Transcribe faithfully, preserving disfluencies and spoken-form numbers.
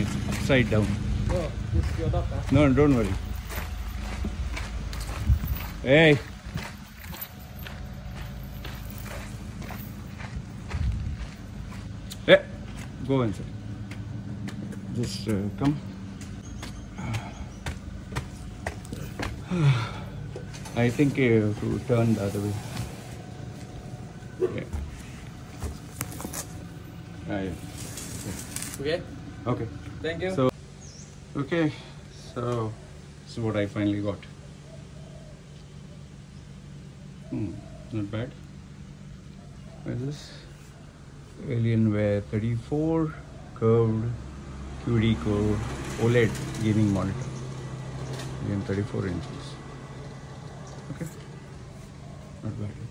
it's upside down. Oh, this is your dog, huh? No, don't worry. Hey. Hey, go inside. Just uh, come. I think you have to turn the other way. Yeah. Ah, yeah. Okay. Okay. Thank you. So, okay. So, this is what I finally got. Hmm, not bad. What is this? Alienware thirty-four curved Q D OLED gaming monitor. Again, thirty-four inches. Okay. Not bad.